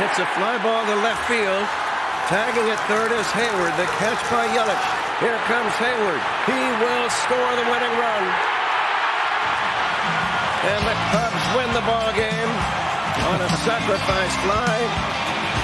It's a fly ball to left field. Tagging at third is Hayward. The catch by Yelich. Here comes Hayward. He will score the winning run. And the Cubs win the ball game on a sacrifice fly.